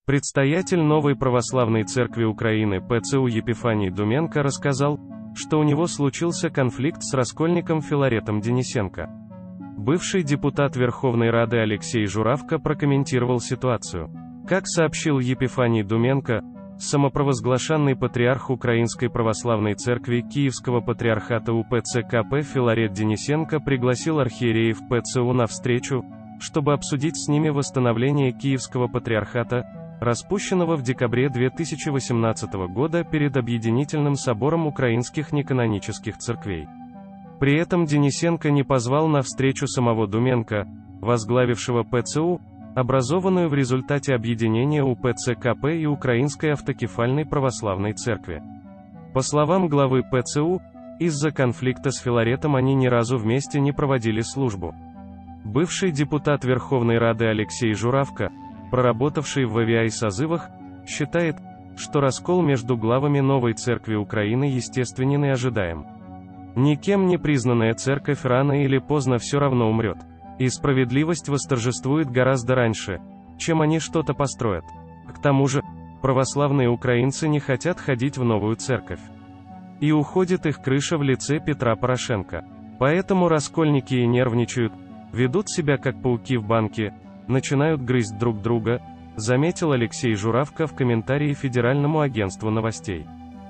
Предстоятель Новой Православной Церкви Украины ПЦУ Епифаний Думенко рассказал, что у него случился конфликт с раскольником Филаретом Денисенко. Бывший депутат Верховной Рады Алексей Журавка прокомментировал ситуацию. Как сообщил Епифаний Думенко, самопровозглашенный патриарх Украинской Православной Церкви Киевского Патриархата УПЦ КП Филарет Денисенко пригласил архиереев ПЦУ на встречу, чтобы обсудить с ними восстановление Киевского Патриархата, распущенного в декабре 2018 года перед Объединительным собором украинских неканонических церквей. При этом Денисенко не позвал на встречу самого Думенко, возглавившего ПЦУ, образованную в результате объединения УПЦ КП и Украинской автокефальной православной церкви. По словам главы ПЦУ, из-за конфликта с Филаретом они ни разу вместе не проводили службу. Бывший депутат Верховной Рады Алексей Журавка, проработавший в ВВИ-созывах, считает, что раскол между главами новой церкви Украины естественен и ожидаем. Никем не признанная церковь рано или поздно все равно умрет. И справедливость восторжествует гораздо раньше, чем они что-то построят. К тому же, православные украинцы не хотят ходить в новую церковь. И уходит их крыша в лице Петра Порошенко. Поэтому раскольники и нервничают, ведут себя как пауки в банке, начинают грызть друг друга, заметил Алексей Журавка в комментарии Федеральному агентству новостей.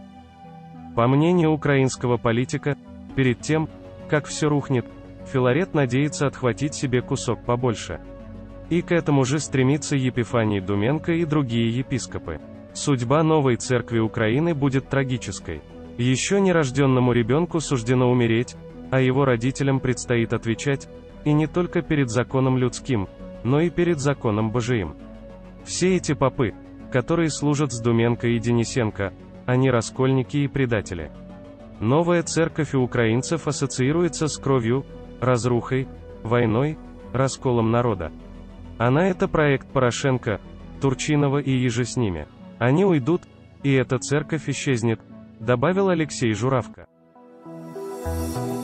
По мнению украинского политика, перед тем, как все рухнет, Филарет надеется отхватить себе кусок побольше. И к этому же стремится Епифаний Думенко и другие епископы. Судьба новой церкви Украины будет трагической. Еще нерожденному ребенку суждено умереть, а его родителям предстоит отвечать, и не только перед законом людским, но и перед законом Божиим. Все эти попы, которые служат с Думенко и Денисенко, они раскольники и предатели. Новая церковь у украинцев ассоциируется с кровью, разрухой, войной, расколом народа. Она — это проект Порошенко, Турчинова и иже с ними. Они уйдут, и эта церковь исчезнет, добавил Алексей Журавка.